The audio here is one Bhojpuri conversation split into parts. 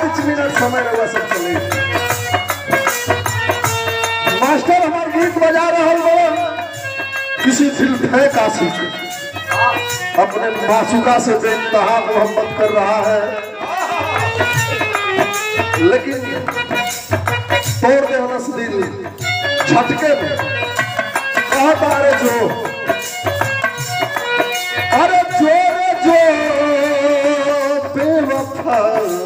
5 मिनट समय रहा सब चले। मास्टर हमारे गीत बजा रहे हो किसी फिल्म है काशी के, अपने मासूका से बेइंतहा मोहब्बत कर रहा है, लेकिन तोड़ दे हनस दिल झटके में कहता अरे जो रे जो बेवफा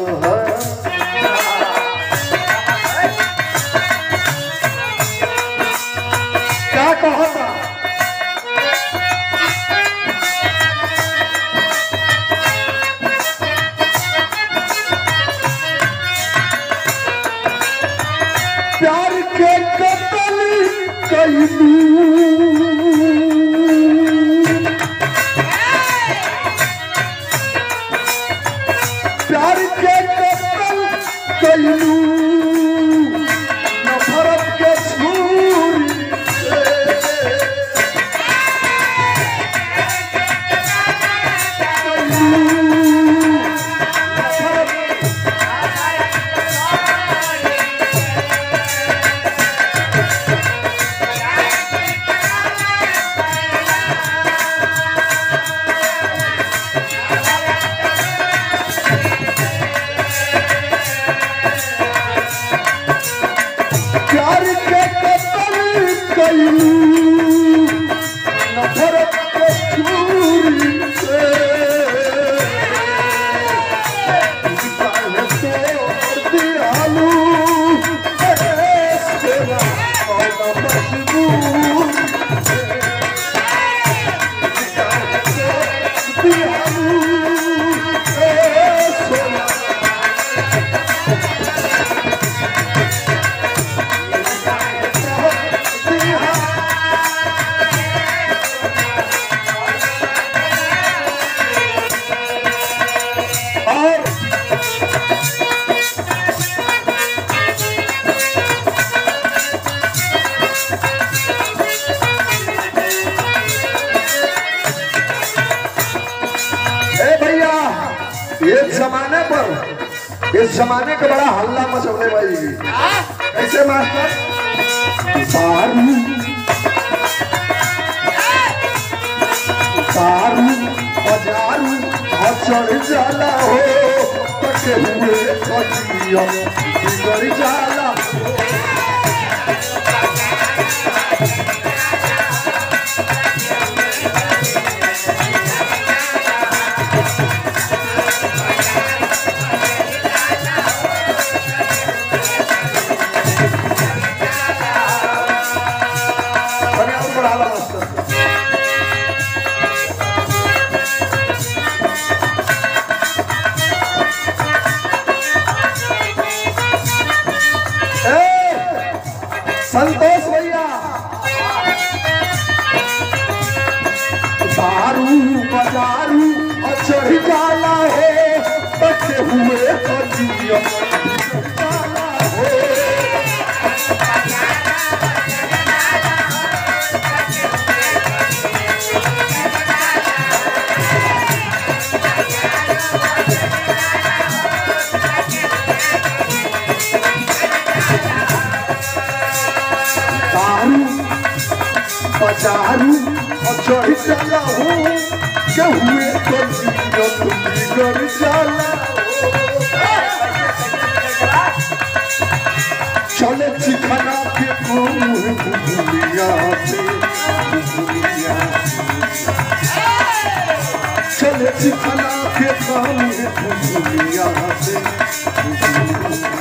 क्या कहता प्यार के कतल कईलू प्यार के कतल कईलू नफरत के छुरी प्यार के कतल कईलू नफरत के छुरी से तोड़ दियालू तेरा मजबूर दियालू सोना जमाने पर इस जमाने का बड़ा हल्ला मचौले भाई। ऐसे मास्टर दारू दारू बाजारू चढ़ जाला हो तके हुए कचिया बिगड़ जाला संतोष भैया दारू बाजारू और चढ़ जाला हो तके हुए कचिया जाला हो बाजारू और चढ़ जाला हो के हुए कचिया बिगड़ जाला चले चिखना के दुनिया से चले चिखना के दुनिया से